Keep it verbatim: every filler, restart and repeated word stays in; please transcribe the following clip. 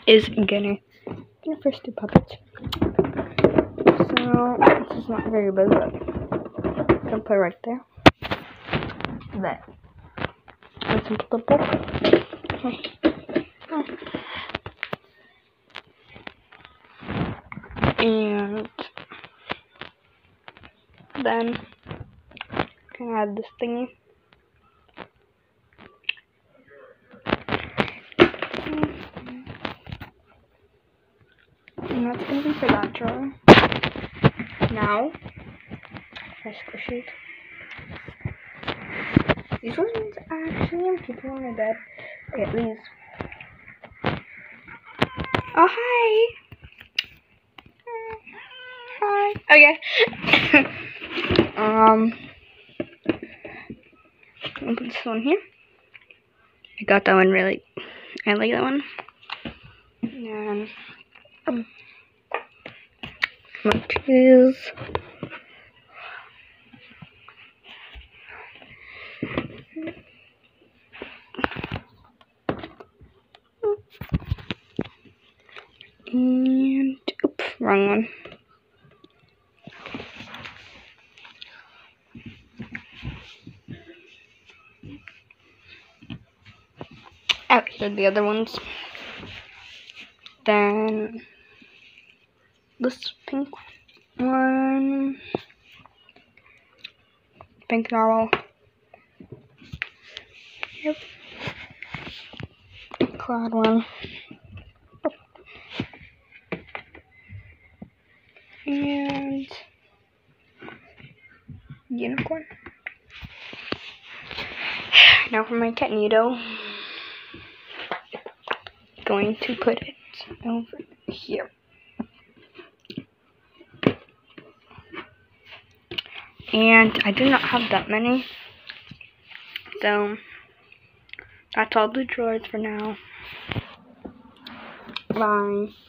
is gonna gonna first do puppets. So this is not very big, but I'm gonna put it right there. There. And some clipboard. Okay. And then I'm gonna add this thingy. And that's gonna be for that drawer. Now, I squish it. These ones actually I'm keeping on my bed. Okay, these. Oh, hi! Hi. Okay. um, I'm gonna put this one here. I got that one really. I like that one. And um, my shoes. And oops, wrong one. Oh, here are the other ones. Then this pink one, pink narwhal. Yep. Cloud one. And unicorn. Now for my Catnado. Going to put it over here. And I do not have that many. So that's all the drawers for now. Bye.